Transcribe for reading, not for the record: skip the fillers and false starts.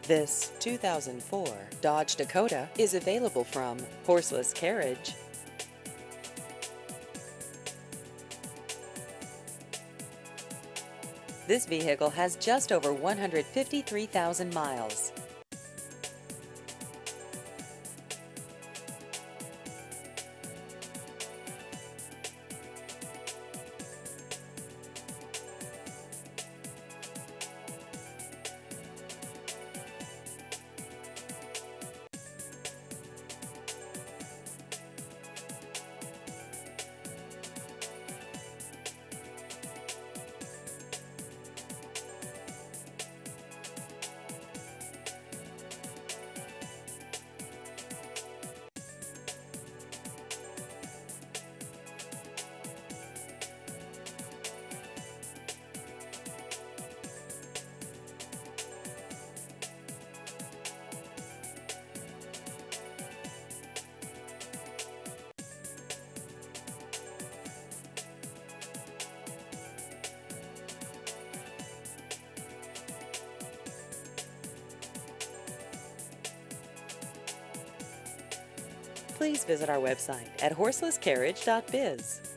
This 2004 Dodge Dakota is available from Horseless Carriage. This vehicle has just over 153,000 miles. Please visit our website at horselesscarriage.biz.